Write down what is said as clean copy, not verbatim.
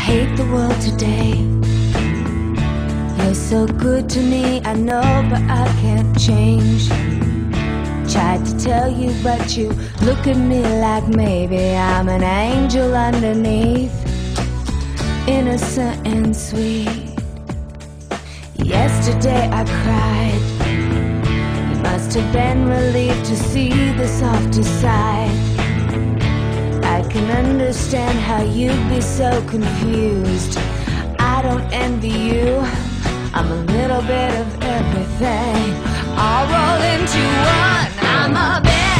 hate the world today. You're so good to me, I know, but I can't change. Tried to tell you, but you look at me like maybe I'm an angel underneath, innocent and sweet. Yesterday I cried. You must have been relieved to see the softer side. I can understand how you'd be so confused. I don't envy you, I'm a little bit of everything, all rolled into one. I'm a bad